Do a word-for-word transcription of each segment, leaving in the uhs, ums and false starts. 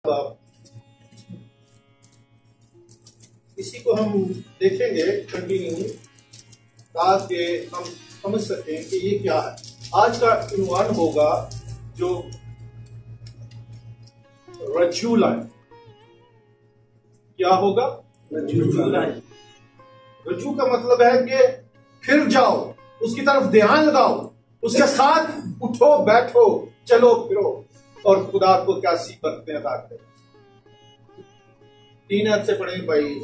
इसी को हम देखेंगे कंटिन्यू, ताकि हम समझ सकें कि ये क्या है। आज का इन्वान होगा जो रजूलाइन। क्या होगा? रजूलाइन। रजू का मतलब है कि फिर जाओ, उसकी तरफ ध्यान लगाओ, उसके साथ उठो बैठो चलो फिरो और खुदा को क्या सी करते हैं ताकि तीन अर्थ से पढ़ेंगे भाई।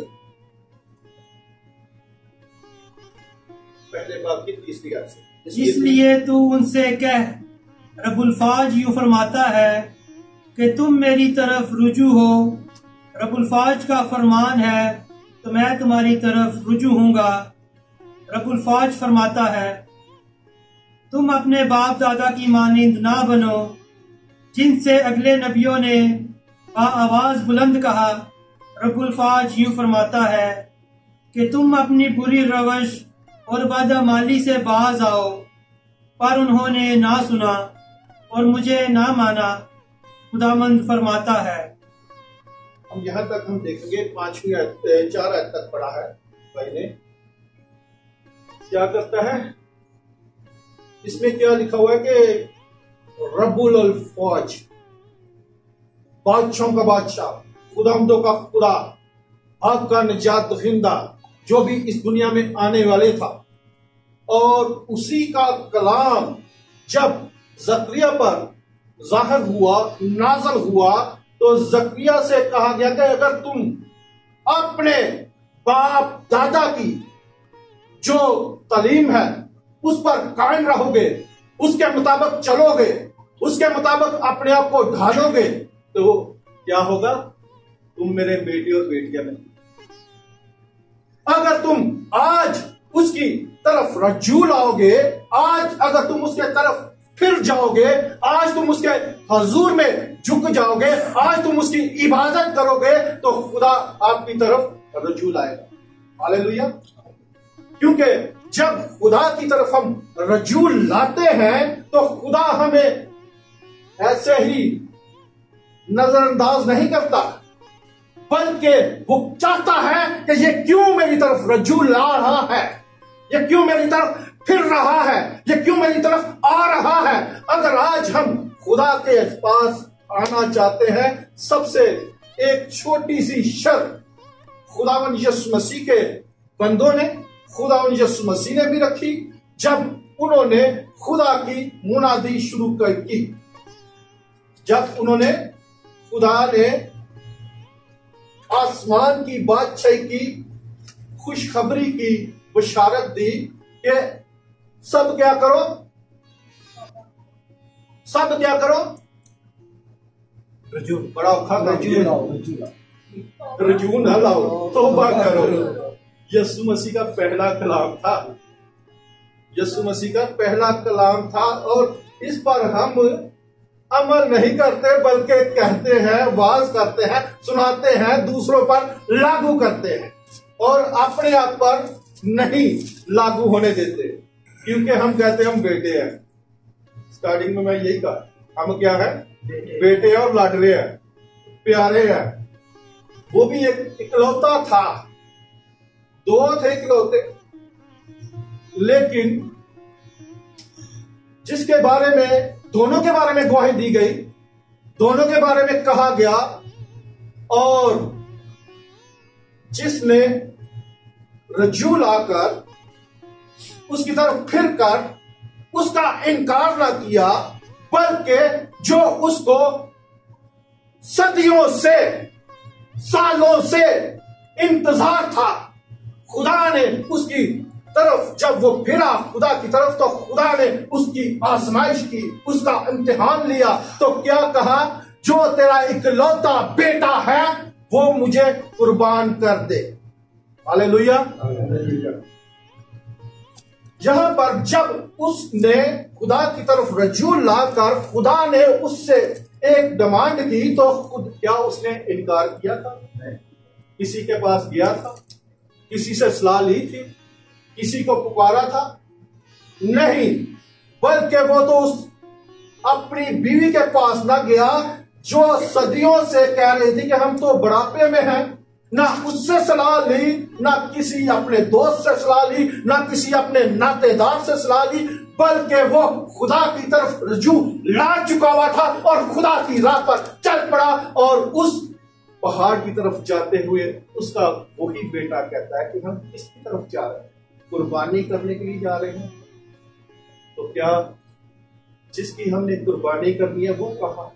पहले बात की तीसरी अर्थ से, इसलिए तू उनसे कह, रब्बुल फाज यूं फरमाता है कि तुम मेरी तरफ रुजू हो। रब्बुल फाज का फरमान है तो मैं तुम्हारी तरफ रुजू हूंगा। रब्बुल फाज फरमाता है, तुम अपने बाप दादा की मानिंद ना बनो जिनसे अगले नबियों ने आवाज बुलंद कहा। रब्बुल फाज यूं फरमाता है कि तुम अपनी बुरी रवश और बदअमाली से बाज आओ, पर उन्होंने ना सुना और मुझे ना माना। खुदामंद फरमाता है। हम यहाँ तक हम देखेंगे पांचवी आयत, चार आयत तक पढ़ा है भाई ने। क्या करता है इसमें? क्या लिखा हुआ है कि रब्बुल फौज, बादशाहों का बादशाह, खुदामदों का खुदा, आपका निजात दहिंदा, जो भी इस दुनिया में आने वाले था। और उसी का कलाम जब जकरिया पर जाहिर हुआ, नाज़िल हुआ, तो जकरिया से कहा गया कि अगर तुम अपने बाप दादा की जो तालीम है उस पर कायम रहोगे, उसके मुताबिक चलोगे, उसके मुताबिक अपने आप को ढालोगे, तो क्या होगा? तुम मेरे बेटे और बेटियां बनेंगे। अगर तुम आज उसकी तरफ रज्जू लाओगे, आज अगर तुम उसके तरफ फिर जाओगे, आज तुम उसके हजूर में झुक जाओगे, आज तुम उसकी इबादत करोगे, तो खुदा आपकी तरफ रज्जू लाएगा। हालेलुया। क्योंकि जब खुदा की तरफ हम रज्जू लाते हैं तो खुदा हमें ऐसे ही नजरअंदाज नहीं करता, बल्कि वो चाहता है कि ये क्यों मेरी तरफ रज्जू ला रहा है, ये क्यों मेरी तरफ फिर रहा है, ये क्यों मेरी तरफ आ रहा है। अगर आज हम खुदा के पास आना चाहते हैं, सबसे एक छोटी सी शर्त खुदावन यीशु मसीह के बंदों ने, खुदावन यीशु मसीह ने भी रखी जब उन्होंने खुदा की मुनादी शुरू कर की। जब उन्होंने खुदा ने आसमान की बादशाही की खुशखबरी की बशारत दी कि सब क्या करो, सब क्या करो, रजू, बड़ा औखा रजू लाओ, रजू ना लाओ, तौबा करो। यीशु मसीह का पहला कलाम था, यीशु मसीह का पहला कलाम था, और इस पर हम अमल नहीं करते बल्कि कहते हैं, वाज करते हैं, सुनाते हैं, दूसरों पर लागू करते हैं और अपने आप पर नहीं लागू होने देते, क्योंकि हम कहते हैं हम बेटे हैं। स्टार्टिंग में मैं यही कहा, हम क्या है? बेटे और लाडले हैं, प्यारे हैं। वो भी एक इकलौता था, दो थे इकलौते, लेकिन जिसके बारे में, दोनों के बारे में गवाही दी गई, दोनों के बारे में कहा गया, और जिसने रज्जू लाकर उसकी तरफ फिर कर उसका इनकार ना किया, बल्कि जो उसको सदियों से, सालों से इंतजार था, खुदा ने उसकी तरफ जब वो फिरा खुदा की तरफ, तो खुदा ने उसकी आजमाइश की, उसका इम्तिहान लिया। तो क्या कहा? जो तेरा इकलौता बेटा है वो मुझे कुर्बान कर दे। हालेलुया। यहां पर जब उसने खुदा की तरफ रज्जू लाकर खुदा ने उससे एक डिमांड की, तो खुद क्या उसने इनकार किया था? नहीं। किसी के पास गया था, किसी से सलाह ली थी, किसी को पुकारा था? नहीं, बल्कि वो तो उस अपनी बीवी के पास ना गया, जो सदियों से कह रही थी कि हम तो बुढ़ापे में हैं, ना उससे सलाह ली, ना किसी अपने दोस्त से सलाह ली, ना किसी अपने नातेदार से सलाह ली, बल्कि वो खुदा की तरफ रजू ला चुका हुआ था और खुदा की राह पर चल पड़ा। और उस पहाड़ की तरफ जाते हुए उसका वही बेटा कहता है कि हम किसकी तरफ जा रहे हैं? कुर्बानी करने के लिए जा रहे हैं। तो क्या जिसकी हमने कुर्बानी करनी है वो कहा?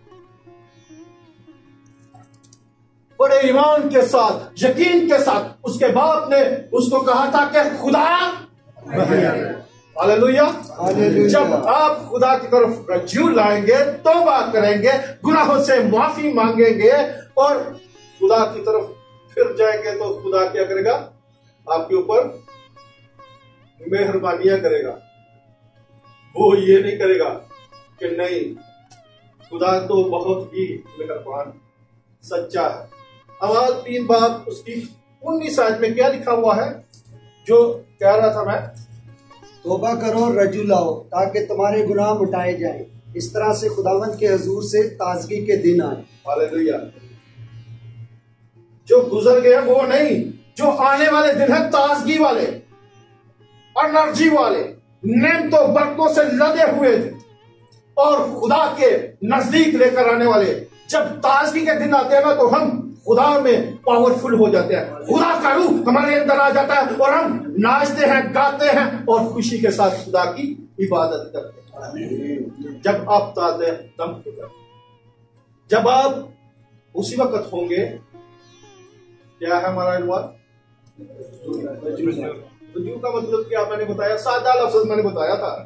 बड़े ईमान के साथ, यकीन के साथ उसके बाप ने उसको कहा था कि खुदा, हालेलुया। जब आप खुदा की तरफ रज्जू लाएंगे, तौबा करेंगे, गुनाहों से माफी मांगेंगे और खुदा की तरफ फिर जाएंगे, तो खुदा क्या करेगा? आपके ऊपर मेहरबानियां करेगा। वो ये नहीं करेगा कि नहीं, खुदा तो बहुत ही मेहरबान सच्चा है। आवाज तीन बात उसकी उन्नीस आयत में क्या लिखा हुआ है जो कह रहा था मैं? तौबा करो और रजू लाओ ताकि तुम्हारे गुनाह मिटाए जाएं, इस तरह से खुदावंद के हुजूर से ताजगी के दिन आए। हालेलुया। जो गुजर गए वो नहीं, जो आने वाले दिन है ताजगी वाले, एनर्जी वाले, नेमतों बरकतों से लदे हुए थे और खुदा के नजदीक लेकर आने वाले। जब ताजगी के दिन आते हैं ना, तो हम खुदा में पावरफुल हो जाते हैं, खुदा का रूह हमारे अंदर आ जाता है और हम नाचते हैं, गाते हैं और खुशी के साथ खुदा की इबादत करते हैं। जब आप ताजे दम खुदा, जब आप उसी वक्त होंगे, क्या है हमारा अनुवाद? रजू का मतलब क्या मैंने बताया? सादा लफ्ज़ मैंने बताया था।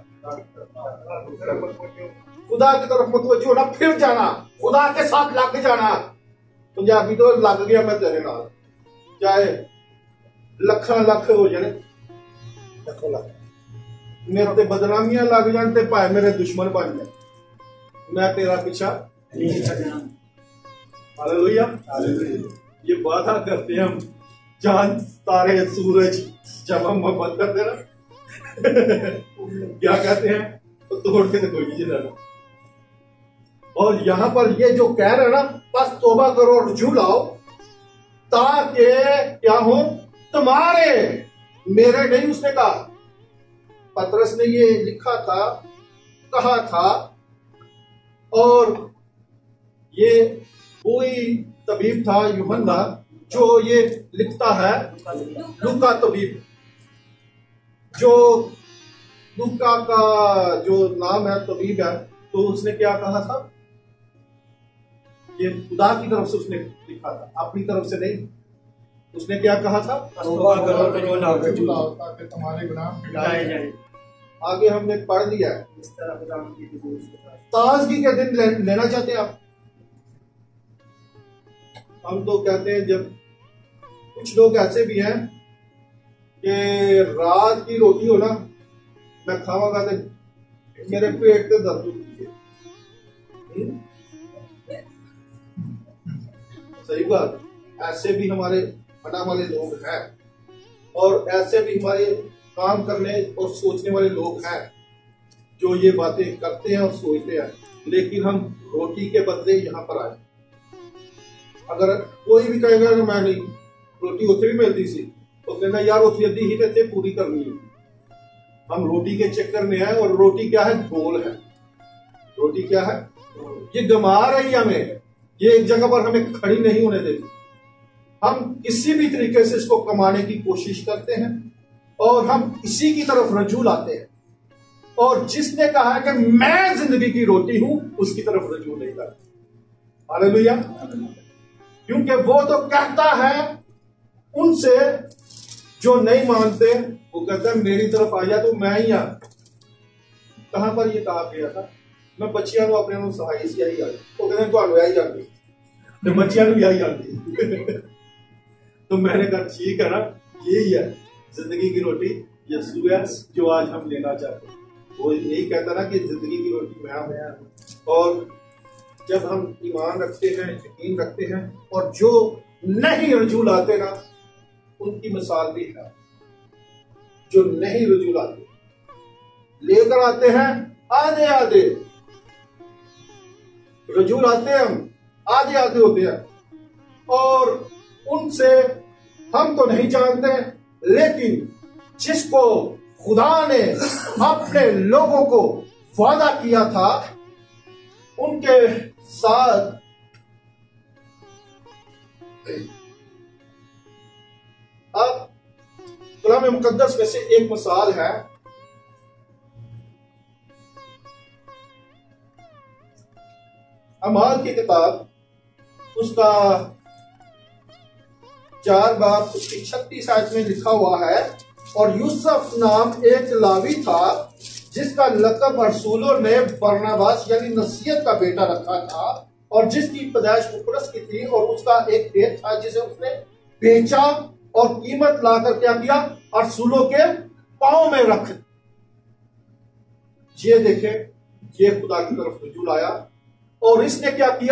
खुदा की तरफ मुतवज्जो होना, फिर जाना, खुदा के साथ लग जाना। पंजाबी तो लग गया मैं तेरे नाल, चाहे लखा लख हो जाए, लखो लख मेरे ते बदनामियां लग जान ते भाए मेरे दुश्मन बन जाए, मैं तेरा पीछा नहीं छड़ना। हालेलुया। ये वादा करते हैं हम, चांद तारे सूरज जब हम मोहब्बत करते ना क्या कहते हैं? तो तोड़ के तो कोई नहीं जाना। और यहां पर ये जो कह रहे हैं ना, बस तौबा करो और रजू लाओ ताकि क्या हो? तुम्हारे, मेरे नहीं, उसने कहा, पतरस ने ये लिखा था, कहा था। और ये कोई तबीब था यूहन्ना जो ये लिखता है, लूका तबीब, जो लूका का जो नाम है तबीब है, तो उसने क्या कहा था? ये खुदा की तरफ से उसने लिखा था, अपनी तरफ से नहीं। उसने क्या कहा था? तुम्हारे गुनाह मिटाए जाए। आगे हमने पढ़ लिया है। ताजगी के दिन ले, लेना चाहते हैं आप? हम तो कहते हैं, जब कुछ लोग ऐसे भी हैं कि रात की रोटी हो ना, मैं खावागा तो मेरे पेट पे दर्द होती है। सही बात। ऐसे भी हमारे बना वाले लोग हैं और ऐसे भी हमारे काम करने और सोचने वाले लोग हैं जो ये बातें करते हैं और सोचते हैं, लेकिन हम रोटी के बदले यहाँ पर आए। अगर कोई भी कहेगा कि मैं नहीं, रोटी उसे भी मिलती सी, तो कहना यार उसे अद्धी ही रहते पूरी करनी है। हम रोटी के चक्कर में हैं और रोटी क्या है? गोल है। रोटी क्या है? ये गमा रही हमें, ये एक जगह पर हमें खड़ी नहीं होने देती। हम किसी भी तरीके से इसको कमाने की कोशिश करते हैं और हम इसी की तरफ रजू लाते हैं। और जिसने कहा है कि मैं जिंदगी की रोटी हूं, उसकी तरफ रजू नहीं लाते। हालेलुया। क्योंकि वो तो कहता है उनसे जो नहीं मानते, वो कहता है मेरी तरफ आ जा तो मैं ही आ। कहां पर ये कहा गया था? मैं बच्चियां को अपने सहाय से आई आ, तो कहते तो आई जाती, तो बच्चियां भी आई जाती। तो मैंने कहा ठीक है ना, यही है जिंदगी की रोटी, यीशु है जो आज हम लेना चाहते हैं। वो यही कहता ना कि जिंदगी की रोटी मैं हूं। और जब हम ईमान रखते हैं, यकीन रखते हैं और जो नहीं रजू लाते ना, उनकी मिसाल भी है। जो नहीं रजू लाते, लेकर आते हैं आधे आधे, रजू लाते हैं हम आधे आधे होते हैं, और उनसे हम तो नहीं जानते, लेकिन जिसको खुदा ने अपने लोगों को वादा किया था उनके साथ अब कलाम मुकद्दस में से एक मिसाल है। अमाल की किताब उसका चार बाब उसकी छत्तीस आयत में लिखा हुआ है, और यूसुफ नाम एक लावी था जिसका लकब रसूलों ने बरनबास यानी नसीहत का बेटा रखा था, और जिसकी पैदाइश कुप्रस की थी, और उसका एक खेत था जिसे उसने बेचा और कीमत लाकर क्या किया, रसूलों के पांव में रख। ये देखे, ये खुदा की तरफ रुजू लाया, और इसने क्या किया,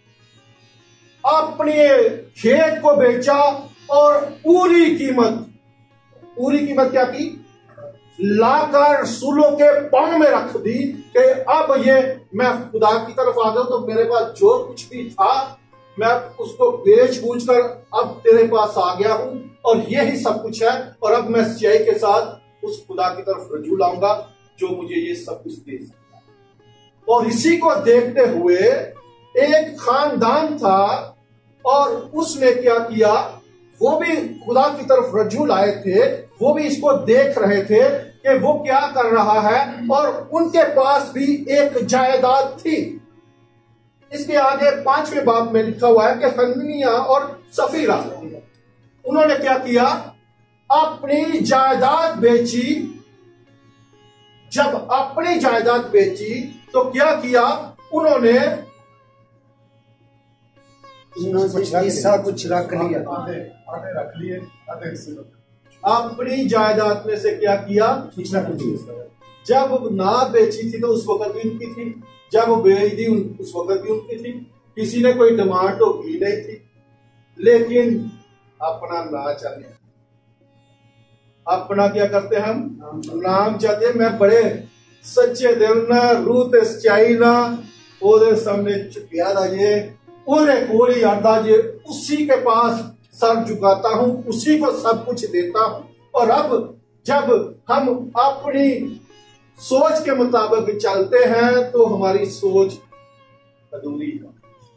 अपने खेत को बेचा और पूरी कीमत पूरी कीमत क्या की, लाकर रसूलों के पांव में रख दी कि अब ये मैं खुदा की तरफ आ गया, तो मेरे पास जो कुछ भी था मैं उसको बेच बूझ कर अब तेरे पास आ गया हूं, और यही सब कुछ है, और अब मैं सच्चाई के साथ उस खुदा की तरफ रजू लाऊंगा जो मुझे ये सब कुछ दे सकता है। और इसी को देखते हुए एक खानदान था, और उसने क्या किया, वो भी खुदा की तरफ रजू लाए थे, वो भी इसको देख रहे थे कि वो क्या कर रहा है, और उनके पास भी एक जायदाद थी। इसके आगे पांचवें बाब में लिखा हुआ है कि हननिया और सफीरा उन्होंने क्या किया, अपनी जायदाद बेची। जब अपनी जायदाद बेची तो क्या किया, उन्होंने हिस्सा कुछ रख लिया, आधे आधे रख लिए, आधे हिस्से रख लिए। अपनी जायदाद में से क्या किया, कुछ रख लिया। जब ना बेची थी तो उस वक्त भी उनकी थी, जब बेच दी उस वक्त भी उनकी थी, किसी ने कोई डिमांड तो की नहीं थी, लेकिन अपना ना चले, अपना क्या करते हैं हम, नाम चाहते हैं। मैं बड़े सच्चे दिल ना, रूह ते सच्चाई ना, ओदे सामने चुकिया दा जे, ओदे कोल ही आता जे, उसी के पास सर झुकाता हूं, उसी को सब कुछ देता हूं। और अब जब हम अपनी सोच के मुताबिक चलते हैं तो हमारी सोच अधूरी है।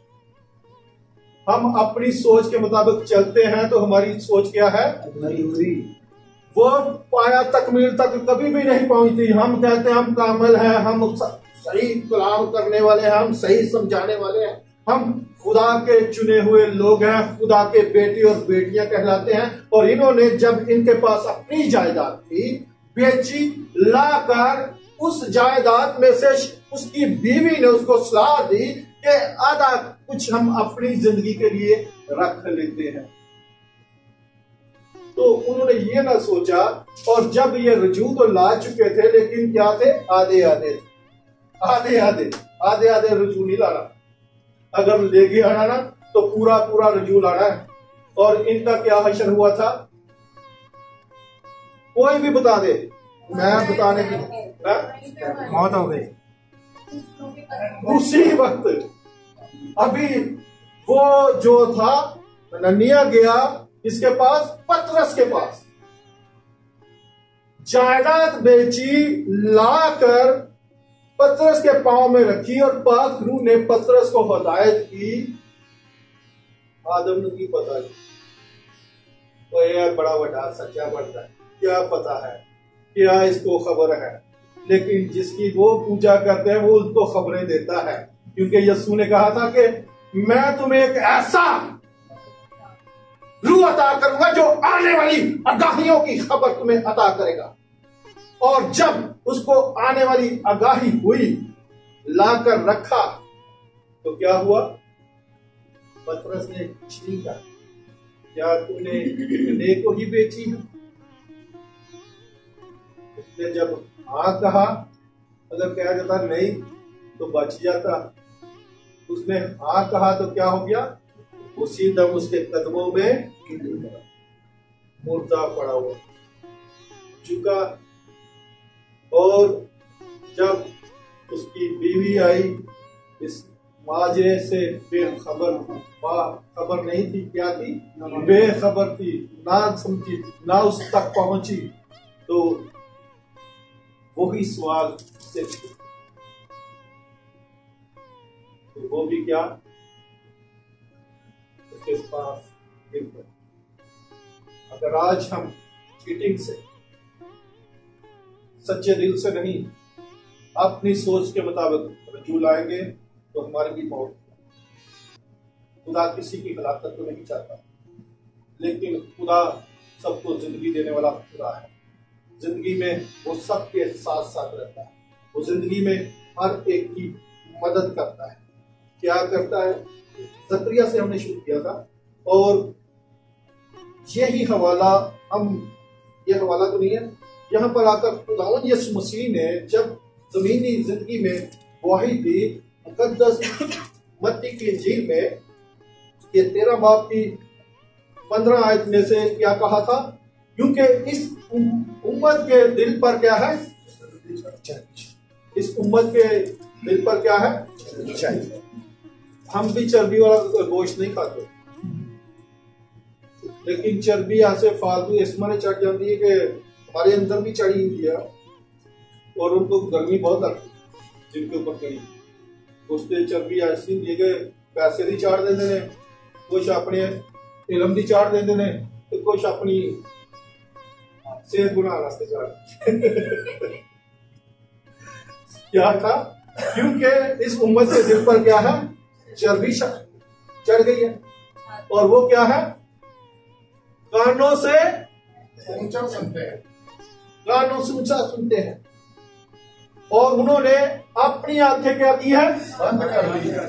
हम अपनी सोच के मुताबिक चलते हैं तो हमारी सोच क्या है, अधूरी। वो पाया तकमील तक कभी भी नहीं पहुंचती। हम कहते हैं हम कामिल हैं, हम सही कलाम करने वाले हैं, हम सही समझाने वाले हैं, हम खुदा के चुने हुए लोग हैं, खुदा के बेटे और बेटियां कहलाते हैं। और इन्होंने जब इनके पास अपनी जायदाद थी बेची, लाकर उस जायदाद में से उसकी बीवी ने उसको सलाह दी कि आधा कुछ हम अपनी जिंदगी के लिए रख लेते हैं। तो उन्होंने ये ना सोचा, और जब ये रजू तो ला चुके थे, लेकिन क्या थे, आधे आधे आधे आधे आधे आधे रजू नहीं लाना। अगर लेके आना ना तो पूरा पूरा रजू लाना है। और इनका क्या हशर हुआ था, कोई भी बता दे, मैं बताने की मौत हो गई उसी वक्त। अभी वो जो था ननिया गया इसके पास, पतरस के पास, जायदाद बेची, लाकर पतरस के पांव में रखी, और पाक रूह ने पतरस को हदायत की, आदम की पता नहीं तो यह बड़ा बड़ा सच्चा बनता है, क्या पता है, क्या इसको खबर है। लेकिन जिसकी वो पूजा करते हैं वो उसको खबरें देता है, क्योंकि यीशु ने कहा था कि मैं तुम्हें एक ऐसा रूह अता करूंगा जो आने वाली आगाहियों की खबर तुम्हें अता करेगा। और जब उसको आने वाली आगाही हुई, लाकर रखा, तो क्या हुआ, पतरस ने छीना, क्या तूने गधे को ही बेची है? उसने जब हाँ कहा, अगर कहा जाता नहीं तो बच जाता, उसने हाँ कहा तो क्या हो गया, उसी दम उसके कदमों में मुर्दा पड़ा हुआ चुका। और जब उसकी बीवी आई, इस माजे से बेखबर थी, खबर नहीं थी, क्या थी? बेखबर थी, ना समझी, ना उस तक पहुंची। तो वही सवाल से तो वो भी क्या उसके पास बिल्कुल। अगर आज हम चीटिंग से, सच्चे दिल से नहीं, अपनी सोच के मुताबिक रजू लाएंगे तो हमारी भी मौत। खुदा किसी की हलाकत को नहीं चाहता, लेकिन खुदा सबको जिंदगी देने वाला खुदा है। जिंदगी में वो सबके साथ साथ रहता है, वो जिंदगी में हर एक की मदद करता है। क्या करता है? ज़करिया से हमने शुरू किया था, और यही हवाला हम ये हवाला तो नहीं है, यहाँ पर आकर खुदावंद यीशु मसीह ने जब जमीनी जिंदगी में गवाही दी, मुकद्दस मत्ती की इंजील में ये तेरह बाब की पंद्रह आयत में से क्या कहा था? क्योंकि इस उम्मत के दिल पर क्या है? इस उम्मत के दिल पर क्या है? हम भी चर्बी वाला गोश्त नहीं खाते, लेकिन चर्बी ऐसे फालतू इस माने चढ़ जाती है कि हमारे अंदर भी चढ़ी हुई है, और उनको गर्मी बहुत लगती है जिनके ऊपर चढ़ी। उससे चर्बी ऐसी नहीं कि पैसे भी चाड़ देते ने, कुछ अपने इलम भी चाड़ देते ने, तो कुछ अपनी सेहत गुना रास्ते चाड़ क्या था? क्योंकि इस उम्मत के दिल पर क्या है? चर्बी चढ़ गई है, और वो क्या है? कानों से ऊंचा सुनते हैं, कानों से ऊंचा सुनते हैं, और उन्होंने अपनी आंखें क्या की है? बंद कर दी है।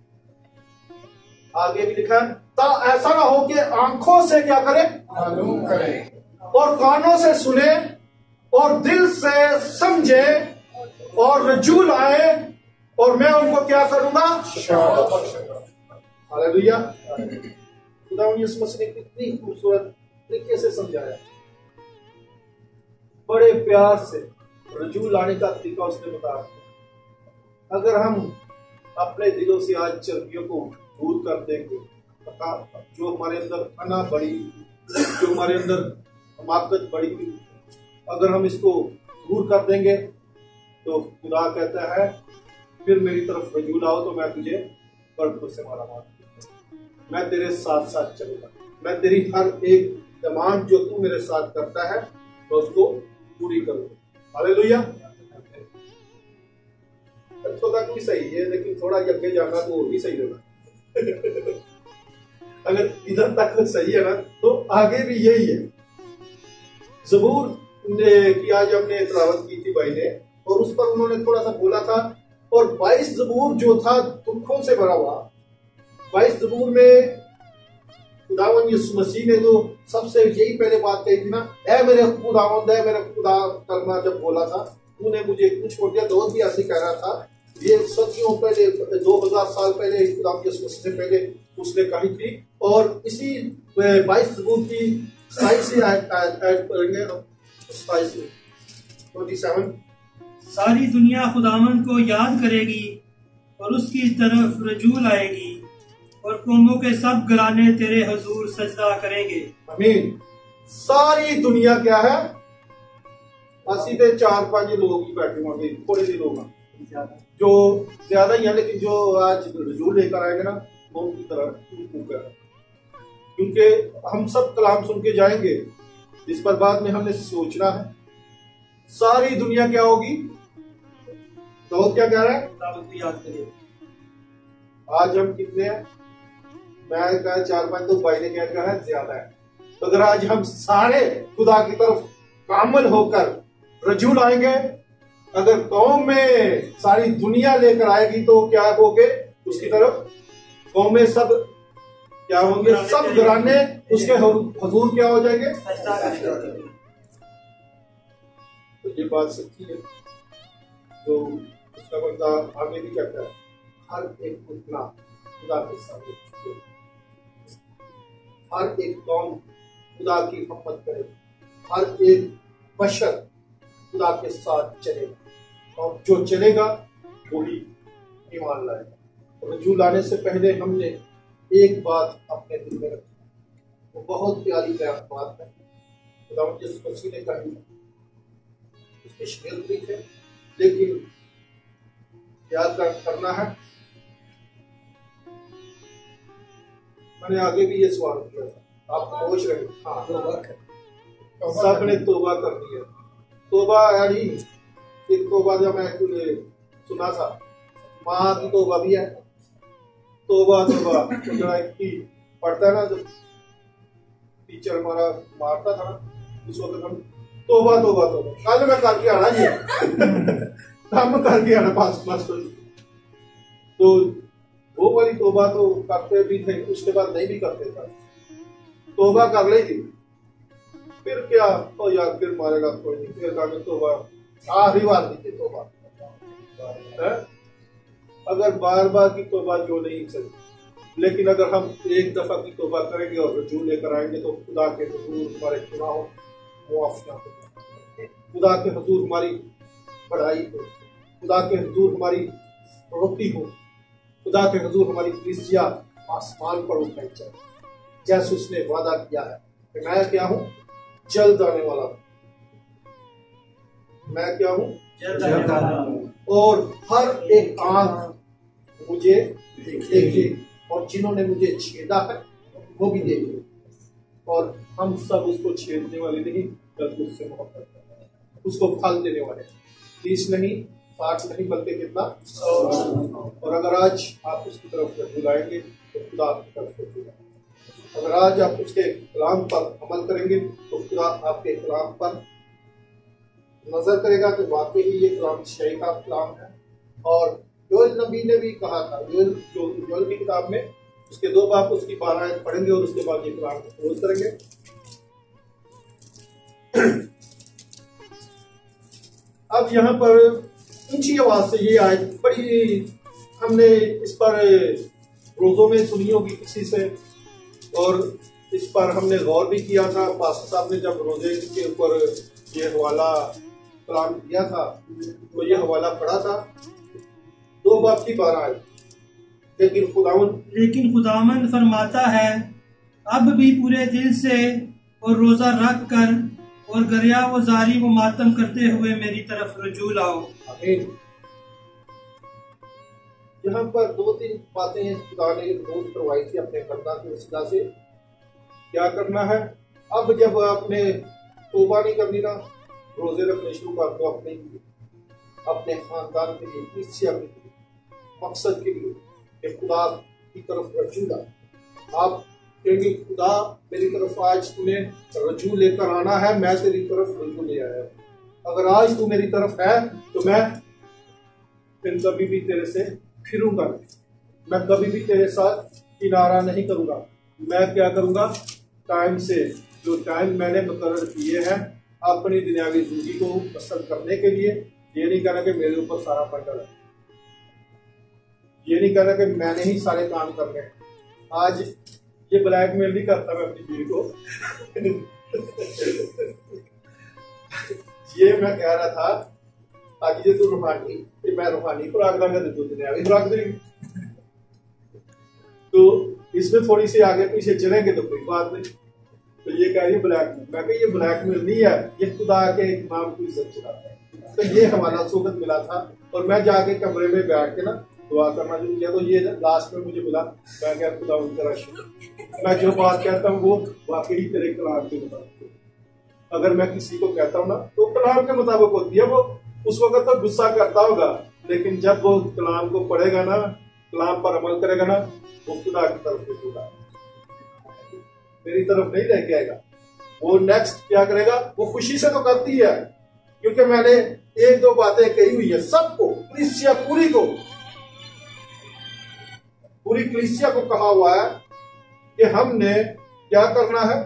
आगे भी लिखा है, ता ऐसा ना हो कि आंखों से क्या करें? मालूम करें, और कानों से सुने, और दिल से समझे, और रजू लाए, और मैं उनको क्या करूंगा? हालेलुया। खुदावंद यीशु मसीह ने कितनी खूबसूरत तरीके से समझाया, बड़े प्यार से रजू लाने का तरीका उसने बताया। अगर हम अपने दिलों से आज चर्बियों को दूर कर देंगे, जो हमारे अंदर अना बड़ी, जो हमारे अंदर हमाकत बड़ी हुई, अगर हम इसको दूर कर देंगे तो खुदा कहता है फिर मेरी तरफ रजू लाओ तो मैं तुझे बर्फ से मारा मार, मैं तेरे साथ साथ चलूंगा, मैं तेरी हर एक डिमांड जो तू मेरे साथ करता है मैं उसको पूरी करूंगा। हालेलुया। तो तक भी सही है, लेकिन थोड़ा आगे जाना तो और भी सही होगा। अगर इधर तक सही है ना, तो आगे भी यही है। ज़बूर ने की आज हमने तिलावत की थी भाई ने, और उस पर उन्होंने थोड़ा सा बोला था, और बाईस ज़बूर जो था दुखों से भरा हुआ। बाईस ज़बूर में खुदावंद यीशु मसीह ने जो सबसे यही पहले बात कही थी ना, ऐ मेरे खुदावंद, ऐ मेरे खुदा करना जब बोला था, तूने मुझे क्यों छोड़ दिया? दाऊद भी ऐसे कह रहा था। ये सदियों पहले, दो हजार साल पहले खुदावंद यीशु मसीह से पहले उसने कही थी। और इसी बाईस ज़बूर की सताईसवीं आयत पढ़ेंगे हम, सताईसवीं सत्ताईस। सारी दुनिया खुदावंद को याद करेगी और उसकी तरफ रजू लाएगी, और कौमों के सब घराने तेरे हुजूर सजदा करेंगे। आमीन। सारी दुनिया क्या है? अस्सी पे चार पांच लोग ही बैठे होंगे, थोड़े से लोग हैं जो ज्यादा ही है, लेकिन जो आज रजू लेकर आएंगे ना वो उनकी तरह, क्योंकि हम सब कलाम सुन के जाएंगे, इस पर बाद में हमने सोचना है। सारी दुनिया क्या होगी? तो क्या कह रहा है? खुदावंद को याद करें। आज हम कितने हैं? मैं कहा चार पांच, तो भाई ने क्या कहा ज्यादा है। तो अगर आज हम सारे खुदा की तरफ कामल होकर रजू लाएंगे, अगर कौम में सारी दुनिया लेकर आएगी तो क्या होगे? उसकी तरफ कौम में सब क्या होंगे? सब घराने उसके हुजूर क्या हो जाएंगे? तो ये बात सच्ची है। तो उसका बंदा आगे भी कहता है, हर एक पुतला खुदा के सामने झुके, हर एक कौम खुदा की हिम्मत करे, हर एक बशर खुदा के साथ चलेगा, और जो चलेगा वही ईमान लाएगा। रज्जू लाने से पहले हमने एक बात अपने दिल में रखी, वो बहुत प्यारी बात है। खुदा जिस मसीह ने कही उसके शेर भी थे, लेकिन याद करना है, मैंने आगे भी ये सवाल किया था, आप सोच रहे हाँ सब ने तोबा कर दिया। तोबा यानी एक तोबा जब मैं सुना था, माँ की तोबा भी है, तोबा तोबा की पढ़ता है ना, जब टीचर हमारा मारता था ना उस वक्त हम तोबा तोबा तोबा कल मैं करके आना जी हम करके आना पास क्लास तो वो वाली तोबा तो करते भी थे, उसके बाद नहीं भी करते थे। तोबा कर लेगी फिर क्या, तो यार फिर मारेगा कोई नहीं, फिर कहा तोबा आखिरी बार नहीं तोबा है। अगर बार बार की तोबा जो नहीं चली, लेकिन अगर हम एक दफा की तोबा करेंगे और रजू लेकर आएंगे तो खुदा के हुजूर हमारे गुनाहों मुआफ़ हो, खुदा के हुजूर हमारी बढ़ाई हो, खुदा के हुजूर हमारी रोटी हो, खुदा के हुजूर हमारी कलीसिया आसमान पर उठाई जाए, जैसे उसने वादा किया है कि मैं क्या हूँ, जल्द आने वाला हूँ, मैं क्या हूँ, जल्द आने वाला हूँ, और हर एक आंख मुझे देखे, और जिन्होंने मुझे छेदा है वो भी देखे, और हम सब उसको छेदने वाले नहीं बल्कि उससे मोहब्बत करते हैं, उसको फल देने वाले, तीस नहीं साठ नहीं बल्कि कितना। और अगर आज आप उसकी तरफ से बुलाएंगे तो खुदा आपकी तरफ से बुलाएंगे, अगर आज आप उसके कलाम पर अमल करेंगे तो खुदा आपके कलाम पर नजर करेगा कि वाकई ही ये कलाम शय का कलाम है। और योएल नबी ने भी कहा था, योएल जो योएल की किताब में उसके दो बाप उसकी बारह आयत पढ़ेंगे और उसके बाद ये कलाम को क्लोज करेंगे। अब यहाँ पर ऊंची आवाज से ये आयत बड़ी हमने इस पर रोजों में सुनी होगी किसी से, और इस पर हमने गौर भी किया था। पास्टर साहब ने जब रोजे के ऊपर ये हवाला कलाम दिया था तो ये हवाला पढ़ा था, दो बाप की बारह आयत, लेकिन खुदावन लेकिन खुदावन फरमाता है, अब भी पूरे दिल से और रोजा रख कर और गरिया व जारी व मातम करते हुए मेरी तरफ रजू लाओ। आमीन। यहाँ पर दो तीन बातें खुदा ने नोट करवाई थी अपने बंदा के वसीला से, क्या करना है। अब जब आपने तौबा नहीं करनी ना, रोजे रखने शुरू कर दो अपने लिए, अपने खानदान के लिए, कलीसिया के लिए, मकसद के लिए कि खुदा की तरफ रजू ला। आप कहेंगे खुदा मेरी तरफ आज तूने रजू लेकर आना है, मैं तेरी तरफ रजू ले आया। अगर आज तू मेरी तरफ है तो मैं फिर कभी भी तेरे से फिरूंगा, मैं कभी भी तेरे साथ किनारा नहीं करूंगा। मैं क्या करूंगा, टाइम से जो टाइम मैंने मुकर्रर किए हैं अपनी दुनियावी जिंदगी को पसंद करने के लिए, ये नहीं कहना कि मेरे ऊपर सारा बंडल है, ये नहीं कहना कि मैंने ही सारे काम करने हैं। आज ये ब्लैकमेल नहीं करता मैं अपनी बीवी को ये मैं कह रहा था आज ये तू रूहानी कि मैं रूहानी खुराक दूंगा तो दुनियावी खुराक देगी, तो इसमें थोड़ी सी आगे पीछे चलेंगे तो कोई बात नहीं। तो ये कह रही है ब्लैकमेल, मैं कह ये ब्लैकमेल नहीं है, ये खुदा के नाम की इज्जत चलाता है। तो ये हमारा सोगत मिला था और मैं जाके कमरे में बैठ के ना दुआ करना शुरू किया, तो ये लास्ट में मुझे मिला। मैं क्या खुदा उनका शुक्र, मैं जो बात कहता हूँ वो वाकई तेरे कलाम के मुताबिक, अगर मैं किसी को कहता हूँ ना तो कलाम के मुताबिक होती है। वो उस वक्त तो गुस्सा करता होगा, लेकिन जब वो कलाम को पढ़ेगा ना, कलाम पर अमल करेगा ना, वो खुदा की तरफ से जुड़ा, मेरी तरफ नहीं रह के आएगा। वो नेक्स्ट क्या करेगा, वो खुशी से तो करती है, क्योंकि मैंने एक दो बातें कही हुई है सबको, कलीसिया पूरी को, पूरी कलीसिया को कहा हुआ है कि हमने क्या करना है,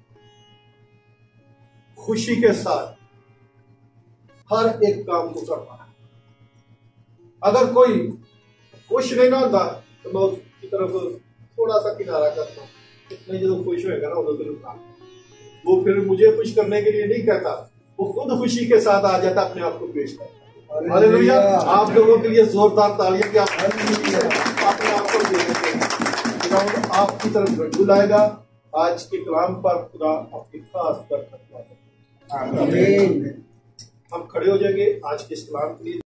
खुशी के साथ हर एक काम को करना है। अगर कोई खुश नहीं ना होता तो मैं उसकी तरफ थोड़ा सा किनारा करता हूँ, नहीं जो खुश होएगा ना उधर काम, वो फिर मुझे खुश करने के लिए नहीं कहता, वो खुद खुशी के साथ आ जाता, अपने आप को पेश करता। हालेलुया। आप लोगों के लिए जोरदार तालियां कि आप खुदावंद आपकी तरफ रज्जू लाएगा। आज के कलाम पर खुदा अपनी खास बरकत लाएगा। आमीन। हम खड़े हो जाएंगे आज के इस कलाम के लिए।